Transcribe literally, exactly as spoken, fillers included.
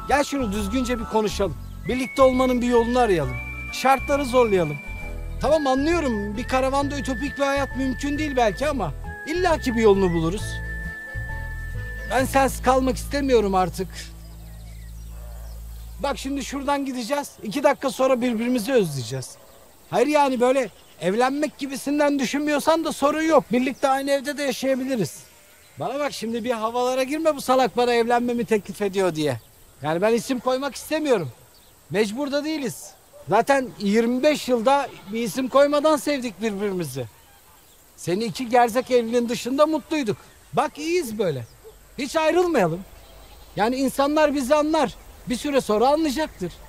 Gel şunu düzgünce bir konuşalım. Birlikte olmanın bir yolunu arayalım. Şartları zorlayalım. Tamam anlıyorum, bir karavanda ütopik bir hayat mümkün değil belki ama illaki bir yolunu buluruz. Ben sensiz kalmak istemiyorum artık. Bak şimdi şuradan gideceğiz. İki dakika sonra birbirimizi özleyeceğiz. Hayır yani böyle evlenmek gibisinden düşünmüyorsan da sorun yok. Birlikte aynı evde de yaşayabiliriz. Bana bak şimdi bir havalara girme, bu salak bana evlenmemi teklif ediyor diye. Yani ben isim koymak istemiyorum. Mecbur da değiliz. Zaten yirmi beş yılda bir isim koymadan sevdik birbirimizi. Senin iki gerzek evliliğin dışında mutluyduk. Bak iyiyiz böyle. Hiç ayrılmayalım. Yani insanlar bizi anlar. Bir süre sonra anlayacaktır.